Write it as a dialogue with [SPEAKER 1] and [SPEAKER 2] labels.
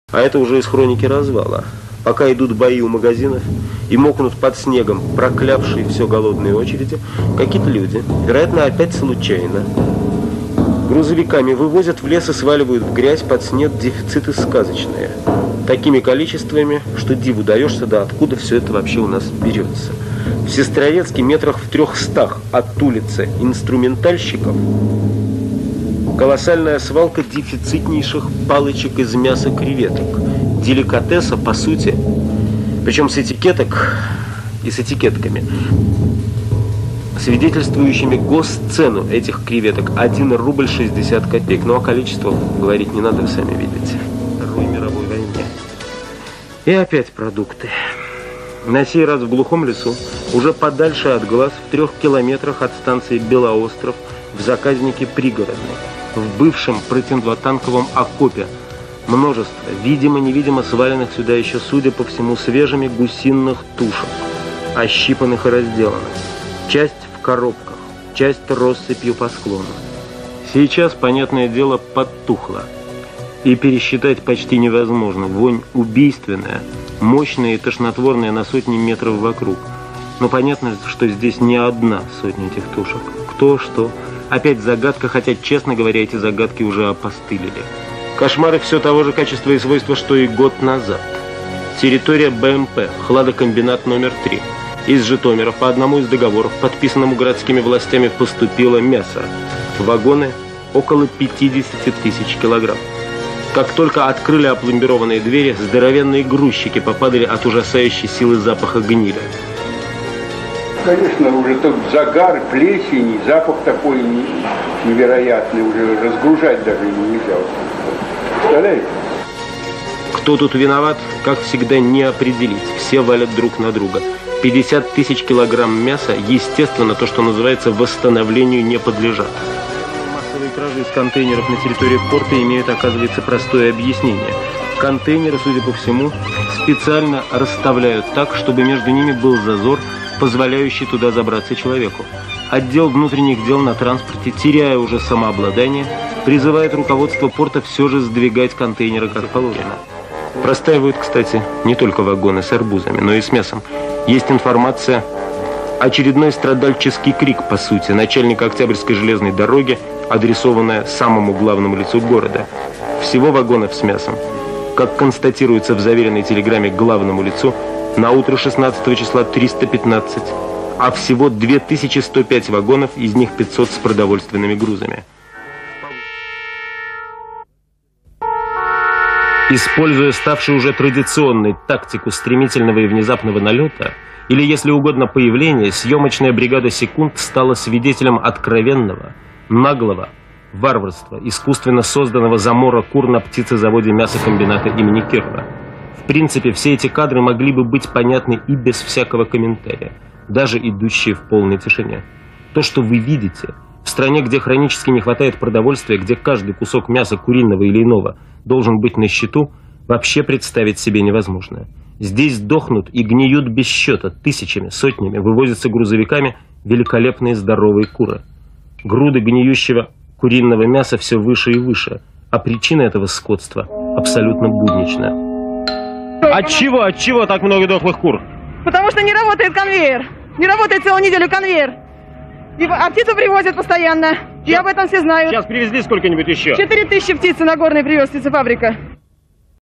[SPEAKER 1] А это уже из хроники развала. Пока идут бои у магазинов и мокнут под снегом проклявшие все голодные очереди, какие-то люди, вероятно, опять случайно, грузовиками вывозят в лес и сваливают в грязь под снег дефициты сказочные. Такими количествами, что диву даешься, да откуда все это вообще у нас берется. В Сестрорецке метрах в 300 от улицы инструментальщиков колоссальная свалка дефицитнейших палочек из мяса креветок. Деликатеса, по сути, причем с этикеток и с этикетками, свидетельствующими госцену этих креветок 1 рубль 60 копеек. Ну, о количестве говорить не надо, вы сами видите. Второй мировой войне. И опять продукты. На сей раз в глухом лесу, уже подальше от глаз, в 3 километрах от станции Белоостров, в заказнике пригородной, в бывшем противотанковом окопе, множество, видимо-невидимо сваленных сюда еще, судя по всему, свежими гусиных тушек, ощипанных и разделанных. Часть в коробках, часть россыпью по склону. Сейчас, понятное дело, подтухло. И пересчитать почти невозможно. Вонь убийственная, мощная и тошнотворная на сотни метров вокруг. Но понятно, что здесь не одна сотня этих тушек. Кто, что. Опять загадка, хотя, честно говоря, эти загадки уже опостылили. Кошмары все того же качества и свойства, что и год назад. Территория БМП, хладокомбинат номер 3. Из Житомира по одному из договоров, подписанному городскими властями, поступило мясо. Вагоны около 50 тысяч килограмм. Как только открыли опломбированные двери, здоровенные грузчики попадали от ужасающей силы запаха гнили.
[SPEAKER 2] Конечно, уже тот загар, плесень, запах такой невероятный, уже разгружать даже нельзя. Представляете?
[SPEAKER 1] Кто тут виноват, как всегда, не определить. Все валят друг на друга. 50 тысяч килограмм мяса, естественно, то, что называется, восстановлению не подлежат. Массовые кражи из контейнеров на территории порта имеют, оказывается, простое объяснение. Контейнеры, судя по всему, специально расставляют так, чтобы между ними был зазор, позволяющий туда забраться человеку. Отдел внутренних дел на транспорте, теряя уже самообладание, призывает руководство порта все же сдвигать контейнеры как положено. Простаивают, кстати, не только вагоны с арбузами, но и с мясом. Есть информация, очередной страдальческий крик, по сути, начальника Октябрьской железной дороги, адресованная самому главному лицу города. Всего вагонов с мясом, как констатируется в заверенной телеграмме главному лицу, на утро 16 числа 315, а всего 2105 вагонов, из них 500 с продовольственными грузами. Используя ставшую уже традиционной тактику стремительного и внезапного налета, или, если угодно, появления, съемочная бригада «Секунд» стала свидетелем откровенного, наглого варварства, искусственно созданного замора кур на птицезаводе мясокомбината имени Кирова. В принципе, все эти кадры могли бы быть понятны и без всякого комментария, даже идущие в полной тишине. То, что вы видите, в стране, где хронически не хватает продовольствия, где каждый кусок мяса куриного или иного должен быть на счету, вообще представить себе невозможно. Здесь дохнут и гниют без счета, тысячами, сотнями, вывозятся грузовиками великолепные здоровые куры. Груды гниющего куриного мяса все выше и выше, а причина этого скотства абсолютно буднична. От чего так много дохлых кур?
[SPEAKER 3] Потому что не работает конвейер. Не работает целую неделю конвейер. А птицу привозят постоянно. И об этом все знают.
[SPEAKER 1] Сейчас привезли сколько-нибудь еще?
[SPEAKER 3] 4000 птицы Нагорной привез птицефабрика.